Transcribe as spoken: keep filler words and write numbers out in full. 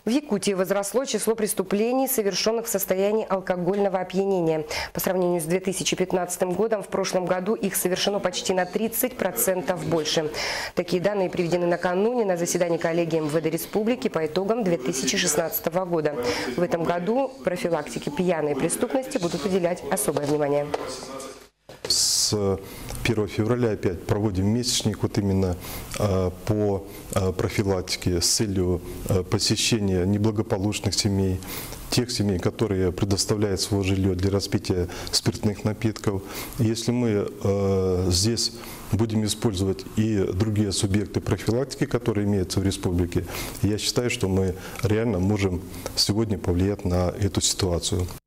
В Якутии возросло число преступлений, совершенных в состоянии алкогольного опьянения. По сравнению с две тысячи пятнадцатым годом, в прошлом году их совершено почти на тридцать процентов больше. Такие данные приведены накануне на заседании коллегии эм вэ дэ республики по итогам две тысячи шестнадцатого года. В этом году профилактике пьяной преступности будут уделять особое внимание. С первого февраля опять проводим месячник вот именно э, по э, профилактике с целью э, посещения неблагополучных семей, тех семей, которые предоставляют свое жилье для распития спиртных напитков. Если мы э, здесь будем использовать и другие субъекты профилактики, которые имеются в республике, я считаю, что мы реально можем сегодня повлиять на эту ситуацию.